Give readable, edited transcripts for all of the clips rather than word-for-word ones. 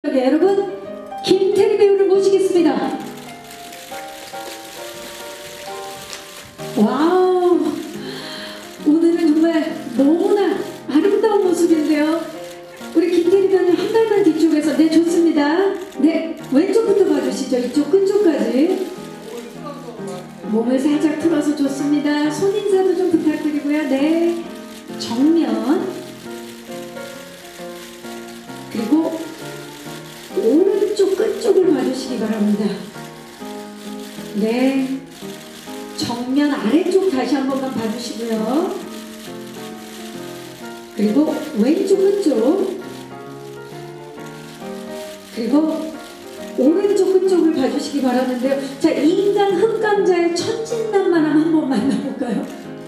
여러분, 김태리 배우를 모시겠습니다. 와우, 오늘은 정말 너무나 아름다운 모습인데요. 우리 김태리 배우님 한 발만 뒤쪽에서. 네, 좋습니다. 네, 왼쪽부터 봐주시죠. 이쪽 끝쪽까지 몸을 살짝 풀어서 좋습니다. 손인사도 좀 부탁드리고요. 네, 정면 그리고 오른쪽 끝쪽을 봐주시기 바랍니다. 네, 정면 아래쪽 다시 한 번만 봐주시고요. 그리고 왼쪽 끝쪽 그리고 오른쪽 끝쪽을 봐주시기 바라는데요. 자, 인간 흑감자의 천진난만함 한 번 만나볼까요?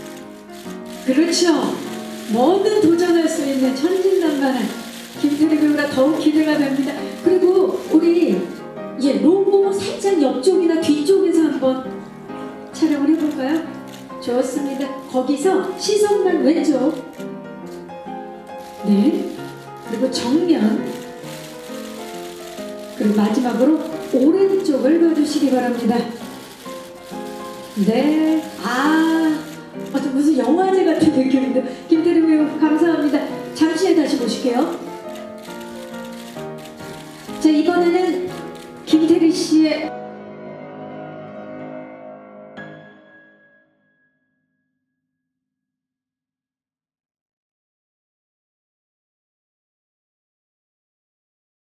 그렇죠. 뭐든 도전할 수 있는 천진난만한 김태리 배우가 더욱 기대가 됩니다. 그리고 우리 로고 살짝 옆쪽이나 뒤쪽에서 한번 촬영을 해볼까요? 좋습니다. 거기서 시선만 왼쪽, 네, 그리고 정면, 그리고 마지막으로 오른쪽을 봐주시기 바랍니다. 네,